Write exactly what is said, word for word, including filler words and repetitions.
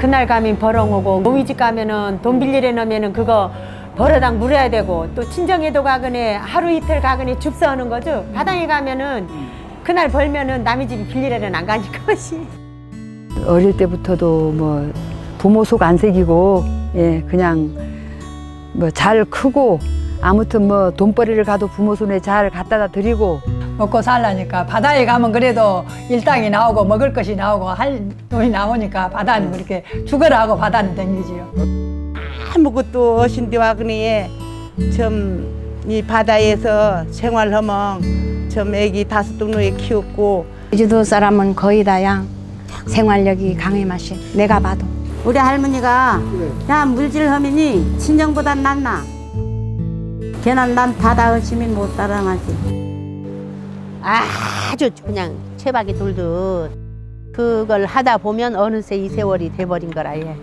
그날 가면 버렁오고 모미집 가면은 돈 빌리려 놓으면은 그거 버러당 물어야 되고 또 친정에도 가거니 하루 이틀 가거니 줍 서는 거죠. 바다에 가면은 그날 벌면은 남의 집이 빌리려는 안 가니까 것이. 어릴 때부터도 뭐 부모 속 안 새기고 예 그냥 뭐 잘 크고 아무튼 뭐 돈벌이를 가도 부모 손에 잘 갖다다 드리고 먹고 살라니까 바다에 가면 그래도 일당이 나오고 먹을 것이 나오고 할 돈이 나오니까 바다는 그렇게 죽어라 하고 바다는 댕기지요. 아무것도 없인데 와그니 좀 이 바다에서 생활하면 좀 애기 다섯 동네에 키웠고 제주도 사람은 거의 다야 생활력이 강해 마시. 내가 봐도 우리 할머니가 야 물질하면이 친정보단 낫나. 걔는 난 바다 없으면 못 따라가지. 아주 그냥 채박이 돌듯 그걸 하다 보면 어느새 이 세월이 돼버린 거라 예.